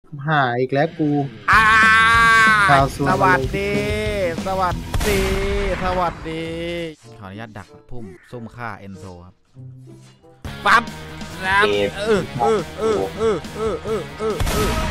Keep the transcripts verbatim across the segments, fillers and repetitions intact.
หายอีกแล้วกูอ่าสวัสดีสวัสดีสวัสดีขออนุญาตดักพุ่มซุ่มฆ่าเอนโซครับปั๊บแล้วเออเออเออเออเออเออเออเออ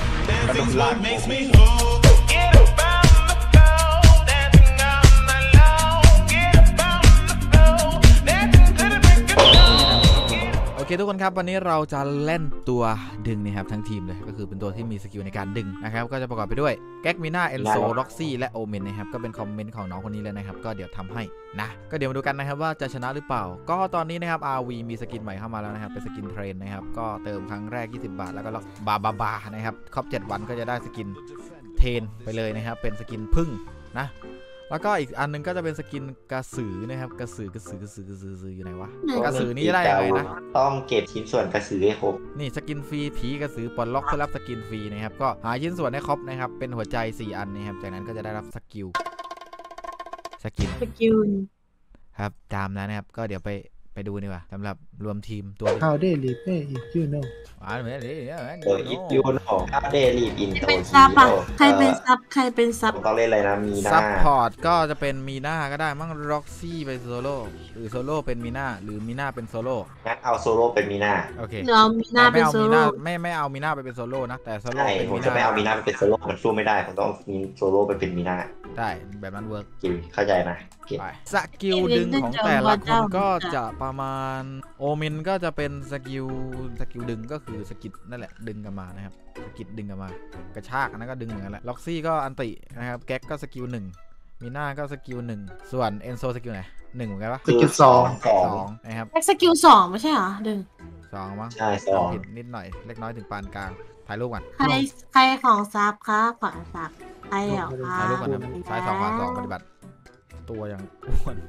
โอเคทุกคนครับวันนี้เราจะเล่นตัวดึงนะครับทั้งทีมเลยก็คือเป็นตัวที่มีสกิลในการดึงนะครับก็จะประกอบไปด้วยแก๊กมีน่าเอนโซล็อกซี่และโอเมนนะครับก็เป็นคอมเมนต์ของน้องคนนี้เลยนะครับก็เดี๋ยวทำให้นะก็เดี๋ยวมาดูกันนะครับว่าจะชนะหรือเปล่าก็ตอนนี้นะครับ อาร์ วี มีสกินใหม่เข้ามาแล้วนะครับเป็นสกินเทรนนะครับก็เติมครั้งแรกยี่สิบบาทแล้วก็ล็อกบาบาบานะครับครบเจ็ดวันก็จะได้สกินเทรนไปเลยนะครับเป็นสกินพึ่งนะแล้วก็อีกอันนึงก็จะเป็นสกินกระสือนะครับกระสือกระสือกระสือกระสืออยู่ไหนวะกระสือนี่ได้ยังไงนะต้องเก็บชิ้นส่วนกระสือให้ครบนี่สกินฟรีผีกระสือปลดล็อกเพื่อรับสกินฟรีนะครับก็หาชิ้นส่วนให้ครบนะครับเป็นหัวใจสี่อันนะครับจากนั้นก็จะได้รับสกิลสกินสกิลครับตามนั้นนะครับก็เดี๋ยวไปไปดูดีกว่าสำหรับรวมทีมตัว How they live if you know อ่าเหมือนเดี๋ยวเออ if you know How they live in ใครเป็นซับอ่ะใครเป็นซับใครเป็นซับต้องเล่นอะไรนะมีหน้าซับพอร์ตก็จะเป็นมีหน้าก็ได้มั่งร็อกซี่เป็นโซโล่หรือโซโล่เป็นมีหน้าหรือมีหน้าเป็นโซโล่งั้นเอาโซโล่เป็นมีหน้าโอเคเรามีหน้าเป็นโซโล่ไม่ไม่เอามีหน้าไปเป็นโซโล่นะแต่โซโล่เป็นมีหน้าผมจะไม่เอามีหน้าไปเป็นโซโล่มันสู้ไม่ได้ผมต้องมีโซโล่ไปเป็นมีหน้าได้แบบนั้นเวิร์กเข้าใจนะสกิลดึงของแต่ละคนก็จะประมาณโอเมนก็จะเป็นสกิลสกิลดึงก็คือสกิลนั่นแหละดึงกันมานะครับสกิลดึงกันมากระชากนั่นก็ดึงเหมือนกันแหละล็อกซี่ก็อันตินะครับแก๊กก็สกิลหนึ่งมีหน้าก็สกิลหนึ่งส่วนเอนโซสกิลไหนหนึ่งเหมือนกันปะสกิลสองสองนะครับแก๊กสกิลสองไม่ใช่เหรอดึงสองมั้งใช่สองนิดหน่อยเล็กน้อยถึงปานกลางถ่ายรูปก่อนใครใครของซับครับขวาซับใครเหรอถ่ายรูปก่อนนะซ้ายสองขวาสองปฏิบัติตัวยังอ้วน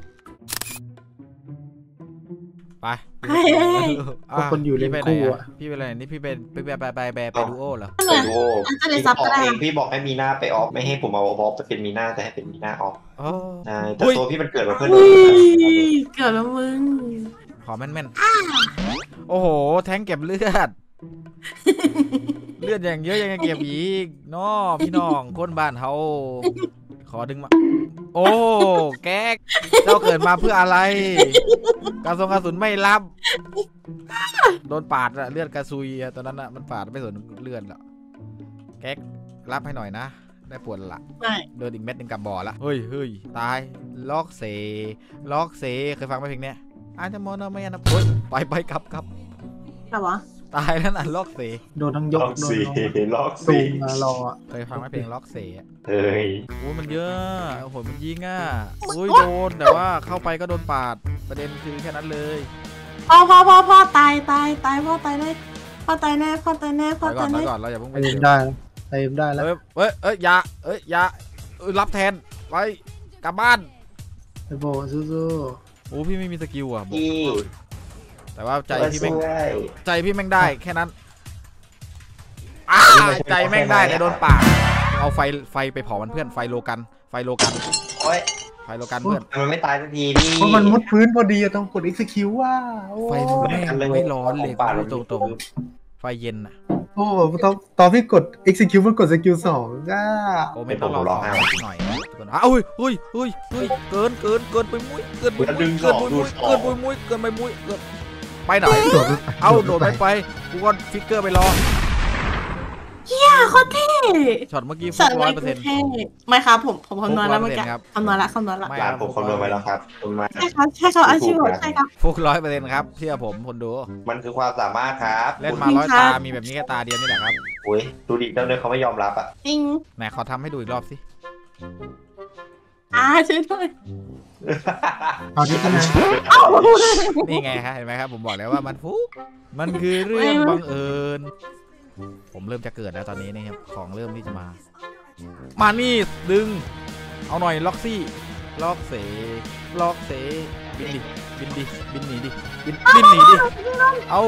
ไปพวกคนอยู่เลนคู่อ่ะพี่เป็นอะไรนี่พี่เป็นไปไปไปไปไปดูโอเหรอไปดูโอพี่บอกเองพี่บอกให้มีหน้าไปออฟไม่ให้ผมเอาออฟจะเป็นมีหน้าแต่ให้เป็นมีหน้าออฟใช่แต่ตัวพี่มันเกิดมาเพื่อเกิดแล้วมึงขอแม่นแม่นโอ้โหแทงเก็บเลือดเลือดอย่างเยอะยังเก็บอีกน้อพี่น้องคนบ้านเขาขอดึงมาโอ้แก๊กเจ้าเกิดมาเพื่ออะไรกระสุนกระสุนไม่รับโดนปาดอะเลือดกระซุยตอนนั้นอะมันปาดไม่สนเลือดหรอกแก๊กรับให้หน่อยนะได้ปวดละเดินอีกเม็ดหนึ่งกับบ่อละเฮ้ยเฮ้ยตายล็อกเสล็อกเสเคยฟังไหมเพลงเนี้ยอาจจะมองไม่นะเฮ้ยไปไปกลับกลับกลับวะตายแล้วนะล็อกเสโดนทั้งยกโดนล็อกเสมารอเคยฟังไหมเพลงล็อกเสเฮ้ยโอ้มันเยอะโอ้โหมันยิงอ่ะโอ้ยโดนแต่ว่าเข้าไปก็โดนปาดประเด็นคือแค่นั้นเลยพ่อพ่อพ่อพ่อตายตายตายพ่อตายแน่พ่อตายแน่พ่อตายแน่พ่อตายแน่ก่อนเราอย่าเพิ่งไปเต็มได้เต็มได้แล้วเอ้ยเอ้ยเอ้ยอย่าเอ้ยอย่ารับแทนไปกลับบ้านไอ้โบสู้ๆโอ้พี่ไม่มีสกิลอ่ะพี่แต่ว่าใจพี่แม่งใจพี่แม่งได้แค่นั้นใจแม่งได้แต่โดนปาดเอาไฟไฟไปเผามันเพื่อนไฟโลกันไฟโลกันโอ้ยไฟโลกันเพื่อนมันไม่ตายสักทีพี่เพราะมันมุดพื้นพอดีต้องกด execute ว่าไฟมันไม่ร้อนเลยตรงตรงไฟเย็นอ่ะโอ้ตอนตอนที่กด execute มันกดสกิลสองก็โอ้ไม่ต้องรอหน่อยอ้าวเฮ้ยเฮ้ยเฮ้ยเฮ้ยเกินเกินเกินไปมุ้ยเกินไปมุ้ยเกินไปมุ้ยเกินไปมุ้ยเกินไปมุ้ยเกินไปไหนเอาโดดไปไปกูก็ฟิกเกอร์ไปรอเฮียโคตรเท่ช็อตเมื่อกี้ฟุกร้อยเปอร์เซ็นต์ไม่ครับผมผมคำนวณแล้วเมื่อกี้คำนวณละคำนวณละไม่ผมคำนวณไปแล้วครับใช่ครับใช่ครับอาชีพใช่ครับฟุกร้อยเปอร์เซ็นต์ครับเชื่อผมคนดูมันคือความสามารถครับเล่นมาร้อยตามีแบบนี้แค่ตาเดียวนี่แหละครับโอ้ยดูดิเจ้าเนื้อเขาไม่ยอมรับอ่ะจริงไหนขอทำให้ดูอีกรอบสิอ่าช่วยด้วยเอาที่กันนะนี่ไงครับเห็นไหมครับผมบอกแล้วว่ามันฟุกมันคือเรื่องบังเอิญผมเริ่มจะเกิดแล้วตอนนี้นะครับของเริ่มที่จะมามานี่ดึงเอาหน่อยล็อกซี่ล็อกเสล็อกเสบินดิบินดิบินหนีดิบินบินหนีดิเอา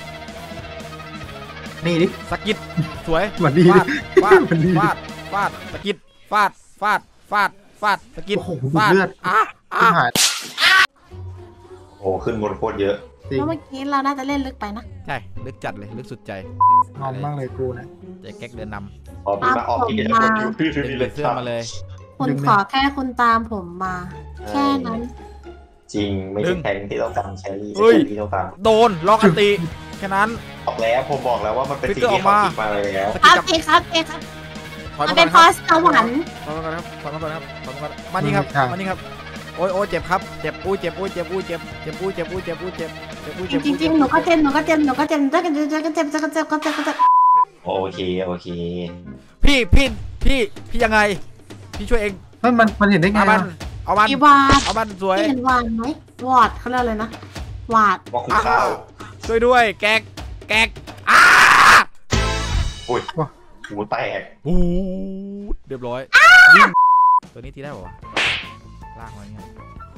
นี่ดิสกิดสวยฟาดฟาดฟาดฟาดสกิดฟาดฟาดฟาดฟาดสกิดฟาดอ่ะอ่ะโอ้ขึ้นบนโคตรเยอะแล้วเมื่อกี้เราน่าจะเล่นลึกไปนะใช่ลึกจัดเลยลึกสุดใจงอมมากเลยกูเนี่ยใจแก๊กเดินนออกพี่มาออกพี่เดี๋ยวคนอยู่พี่ำดึพี่งเลเลย ยเสื้อมาเลยคุณขอแค่คุณตามผมมา แค่นั้นจริงไม่ใช่แทงที่ต้องการแชรี่เฮ้ยที่ต้องการโดนล็อกอันติแค่นั้นบอกแล้วผมบอกแล้วว่ามันเป็นสิ่งที่เขาคิดมาแล้วสคกิรัลบกับเอครับเอครับถอยมัมาน ก่เป็อนนคพรัอบ สวรรค์ถอยมาก่อนครับถอยมาก่อนครับถอยมาก่อนมานี่ครับมานี่ครับโอ้ยโอ้ยเจ็บครับเจ็บอู้เจ็บอู้เจ็บอู้เจ็บเจ็บอู้เจ็บอู้เจ็บอู้เจ็บเจ็บอู้จเจ็บริงจริงๆหนูก็เจ็บหนูก็เจ็บหนูก็เจ็บจะกันจะกันเจ็บจะกันเจ็บก็เจ็บก็เจ็บโอเคโอเคพี่พี่พี่พี่ยังไง พี่ช่วยเองมันมันมันเห็นได้ไงเอามันอะเอามันอีวาดเอามันสวยเห็นวาดไหมวอดเขาเรียกอะไรนะวาดว่าคุณข้าวช่วยด้วยแก๊กแก๊กอ้าอุ้ยหูแตกหูเรียบร้อยวิ่งตัวนี้ทีได้ป่าวะลากมาเนี่ย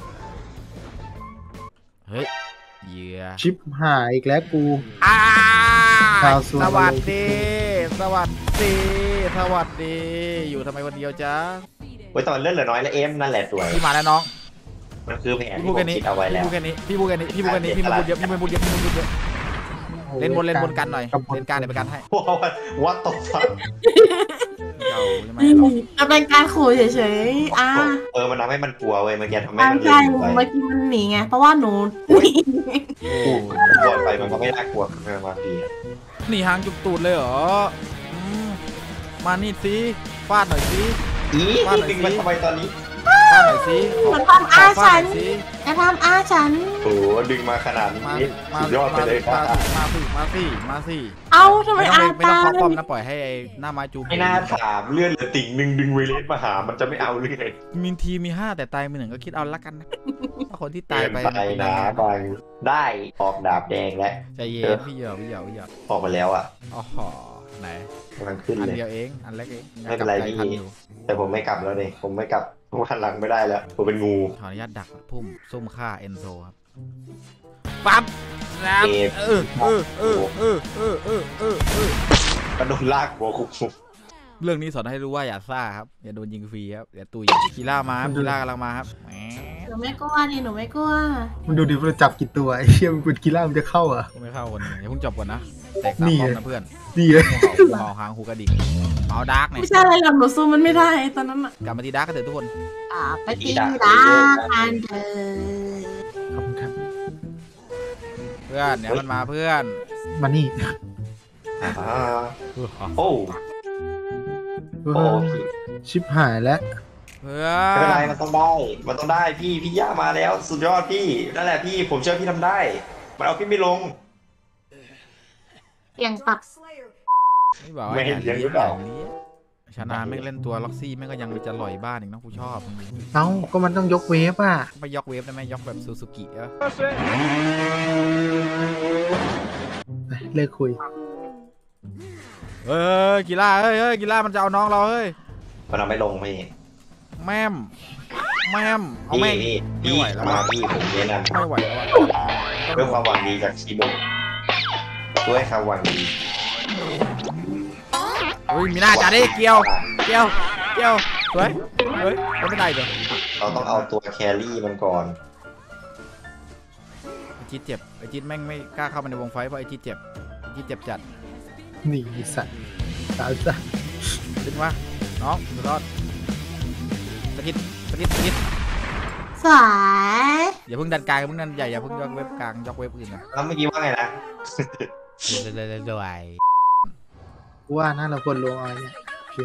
เฮ้ยเหยื่อชิปหายอีกแล้วกูอ่าข่าวสวยสวัสดี สวัสดี สวัสดี อยู่ทำไมคนเดียวจ๊ะเว้ยตอนเลื่อนเหลือน้อยแล้วเอ็มนั่นแหละสวยพี่มาแล้วน้องมันคือแผนพี่ที่พูผดมแค่นี้คิดเอาไว้แล้วพี่พูดแค่นี้พี่พูดแค่นี้พี่พูดแค่นี้พี่ไม่พูดเยอะพี่ไม่พูดเยอะพี่ไม่พูดเยอะเล่นบนเล่นบนกันหน่อยเล่นการเดี๋ยวไปกันให้วัดตกฟังเก่าใช่ไหมจะเป็นการขู่เฉยๆอ่าเออมันทำให้มันกลัวเว้ยมันแกทำให้ใช่มันใช่เล่นไปเมื่อกี้มันหนีไงเพราะว่าหนูหนีกลัวไปมันก็ไม่น่ากลัวขึ้นมาพี่หนีหางจุกตูดเลยเหรออืมมานี่สิฟาดหน่อยสิอีดึงมันทำไมตอนนี้ฟาดหน่อยสิมันทำอาฟาฉัดนหน่อยสิจะทำอาฉันโอ้ดึงมาขนาดมานี้มาสุดยอดไปเลยคมารับมาสิมาสิมาสิเอาทำไมไม่อาต้องไม่ต้องตาเคาะป้อมนะปล่อยให้ไอ้หน้าไม้จูไม่น่าถามเลื่อนเหลือติ่งหนึ่งดึงเวเลสมาหามันจะไม่เอาเรื่อยมีทีมีห้าแต่ตายมีหนึ่งก็คิดเอาละกันนะถ้าคนที่ตายไปไปนะบางได้ออกดาบแดงแล้วใจเย็นพี่เหยาพี่เหยาพี่เหยาออกมาแล้วอ่ะอ๋อไหนกำลังขึ้นอันเลยเดียวเองอันเล็กเองไม่เป็นไรกลับพี่ทันอยู่แต่ผมไม่กลับแล้วเนี่ยผมไม่กลับผมหันหลังไม่ได้แล้วผมเป็นงูขออนุญาตดักพุ่มซุ่มฆ่าเอนโซครับปั๊บแล้วเออเออเออเออเออเออเออเออกระโดดลากหัวคุกคุกเรื่องนี้สอนให้รู้ว่าอย่าซ่าครับอย่าโดนยิงฟรีครับอย่าตุยคีล่ามาครับคีล่ากำลังมาครับแหมหนูไม่กลัวดิหนูไม่กลัวมันดูดิมันจับกี่ตัวไอ้เชี่ยมันเป็นกีฬามันจะเข้าอ่ะก็ไม่เข้าคนหนึงอย่าเพิ่งจบก่อนนะแตกสามนี่รอบไงนะเพื่อนดีเลยหูเห่าหูเห่าหางหูกระดิ่งเอาดาร์กเนี่ยไม่ใช่อะไรหรอกหนูสู้มันไม่ได้ตอนนั้นอ่ะกลับมาตีดาร์กกันเถอะทุกคนอ่าไปตีดากันเถอะขอบคุณครับเพื่อนเนี่ยมันมาเพื่อนมานี่อ่าโอ้เอโอ้อพี่ชิปหายแล้วเพื่อไม่เป็นไรนมันต้องได้ มันต้องได้พี่พี่ย่ามาแล้วสุดยอดพี่นั่นแหละพี่ผมเชื่อพี่ทำได้มันเอาพี่ไม่ลงเอียงปรับไม่บอกว่าไม่เห็นเลี้ยงหรือเปล่าชนะแม่งเล่นตัวล็อกซี่แม่งก็ยังจะหล่อยบ้านอีกนะกูชอบเอ้าก็มันต้องยกเวฟอ่ะไปยกเวฟได้ไหมยกแบบซูซูกิเออไปเลิกคุยเฮ้ยกีฬาเฮ้ยเฮ้ยกีฬามันจะเอาน้องเราเฮ้ยมันเอาไม่ลงพี่แม่มแม่มเอาพี่แม่งพี่ไม่พี่ไหวแล้วมาพี่ผมแนะนไม่ไหวแล้วอะำด้วยความหวังดีจากชิโบะด้วยความหวังดีเฮ้ยมีหน้าจ่าดิเกียวเกียวเกียวสวยเฮ้ยไม่ได้เดี๋ยวเราต้องเอาตัวแครี่มันก่อนไอจิ๊ดเจ็บไอจิ๊ดแม่งไม่กล้าเข้ามาในวงไฟเพราะไอจิ๊ดเจ็บไอจิ๊ดเจ็บจัดหนีสัตว์สาวสัตว์ขึ้นวะน้องสุดยอดสกิดสกิดสกิดสวยอย่าเพิ่งดันกลางอย่าเพิ่งดันใหญ่อย่าเพิ่งยกเว็บกลางยกเว็บอื่นนะแล้วเมื่อกี้ว่าไงนะเลยเลยเลยกูว่าน่าเราควรลงเอาเนี่ยโอเค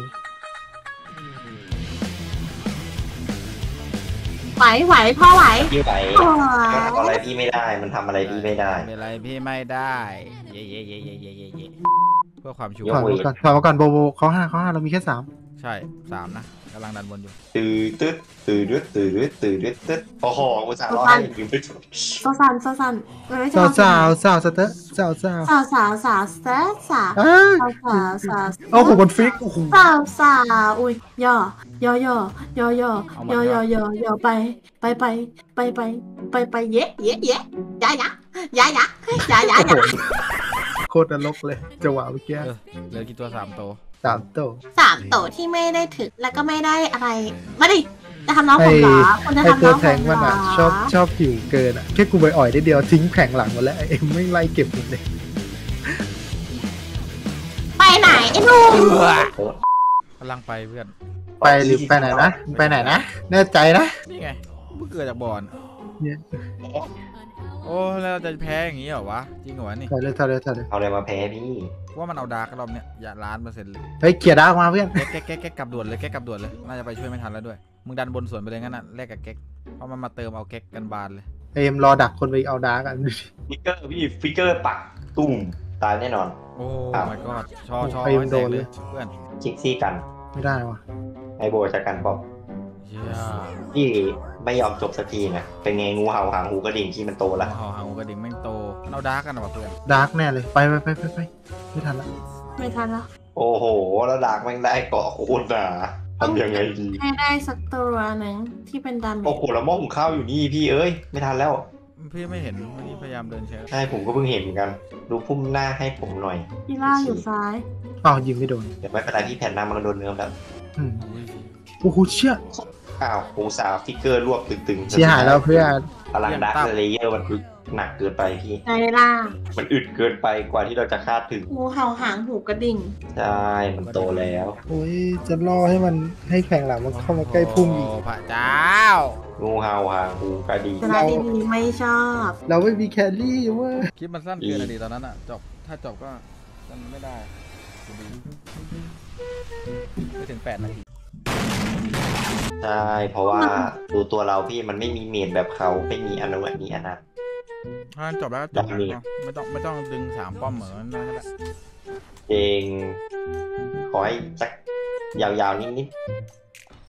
ไหวไหวพ่อไหวพี่ไหวโอ้มันทำอะไรยพี่ไม่ได้ มันทำอะไรพี่ไม่ได้เป็นไรพี่ไม่ได้เย่เย่เย่เย่เย่เย่เย่เพื่อความชัวถอยร์มาก่อนถอยมาก่อนโบโบเขาห้าเขาห้าเรามีแค่สามใช่สามนะกำลังดันบนอยู่ตื่นตึ๊ดตื่นดึ๊ดตื่นดึ๊ดตื่นดึ๊ดตึ๊ดโอ้โหอุตส่าห์รอให้ยืมไปจุดโซซันโซซันไม่ใช่สาวสาวสาวสเตอร์สาวสาวสาวสาวสาวสาวสาวอ้าสาวสาวสาวโอ้โหมันฟิกโอ้โหสาวสาวอุ้ยย่อย่อย่อย่อย่อย่อย่อย่อย่อไปไปไปไปไปไปไปเย้เย้เย้ยายะยายะยายะยาโคตรนรกเลยจังหวะเมื่อกี้เออเหลือกี่ตัวสามตัวสามโตสามโตที่ไม่ได้ถึกแล้วก็ไม่ได้อะไรมาดิจะทำน้องผมเหรอคุณจะไอทำตัน้วองผแทงมเหรมันออ่ะชอบชอบผิวเกินอ่ะแค่กูไปอ่อยได้เดียวทิ้งแผงหลังหมดแล้วเอ็มไม่ไล่เก็บหมดเลยไปไหนไอ้หนูกำลังไปเพื่อนไปหรือไปไหนนะไปไหนนะแน่ใจนะนี่ไงเพิ่งเกิดจากบ่อนเนี่ยโอ้แล้วเราจะแพ้อย่างนี้เหรอวะจริงเหรอวะนี่ถอยเลยถอยเลยถอยเลยเอาอะไรมาแพ้พี่ว่ามันเอาดาร์กรอบเนี้ยอย่าล้านเปอร์เซ็นต์เลยเฮ้ยเกียร์ดาร์กมาเพื่อนแก๊กแก๊กแก๊กแก๊กกลับด่วนเลยแก๊กกลับด่วนเลยน่าจะไปช่วยไม่ทันแล้วด้วยมึงดันบนสวนไปเลยงั้นน่ะแลกกับแก๊กเพราะมันมาเติมเอาแก๊กกันบานเลยเอ็มรอดักคนไปเอาดาร์กกันดูดิฟิกเกอร์พี่ฟิกเกอร์ปักตุ้มตายแน่นอนโอ้ครับ my god ชอชอไอ้ให้โดแตกนเลเลย ยเพื่อนคิกซี่กันไม่ได้วะไอโบจะกันป๊อปเชี่ยพี่ไม่ยอมจบสักทีนะเป็นไงงูเห่าหางหูกระดิ่งที่มันโตแล้วเห่าหางกระดิ่งแม่งโตมันเอาดาร์กกันเหรอวะเพื่อนดาร์กแน่เลยไปไปไปไปไปไม่ทันละไม่ทันแล้วโอ้โหแล้วดากแม่งได้เกาะโคตรหนาทำยังไงดีให้ได้สักตัวหนึ่งที่เป็นดาเมโอ้จโหแล้วหม้อหุงข้าวอยู่นี่พี่เอ้ยไม่ทันแล้วพี่ไม่เห็นเมื่อกี้พยายามเดินเช็คใช่ผมก็เพิ่งเห็นเหมือนกัน ดูพุ่มหน้าให้ผมหน่อยพี่ล่าอยู่ซ้ายอ้าวยิงไม่โดนเดี๋ยวไม่เป็นไรพี่แผ่นหน้ามันโดนเนื้อแล้วอืมโอ้โหเชี่ยอ้าวโหสาวฟิกเกอร์รวบตึงๆเสียหายแล้วเพื่อนพลังดาร์คเลเยอร์มันหนักเกินไปพี่ใจล่ามันอึดเกินไปกว่าที่เราจะคาดถึงงูเห่าหางหูกระดิ่งใช่มันโตแล้วโอ้ยจะล่อให้มันให้แผงหลังมันเข้ามาใกล้พุ่มอีกโพระเจ้างูเห่าหางหูกระดิ่งเวลาดีๆไม่ชอบเราไม่มีแครี่เว้ยคลิปมันสั้นเกินอะดีตอนนั้นอะจบถ้าจบก็มันไม่ได้อยู่ดีไม่ถึงแปดนาทีใช่เพราะว่าดูตัวเราพี่มันไม่มีเมนแบบเขาไม่มีอนุอันนี้อันนั้นถ้าจบแล้วก็จบแบบนี้ไม่ต้องไม่ต้องดึงสามป้อมเหมือนนั่นก็ได้เองขอให้สักยาวๆนิดๆ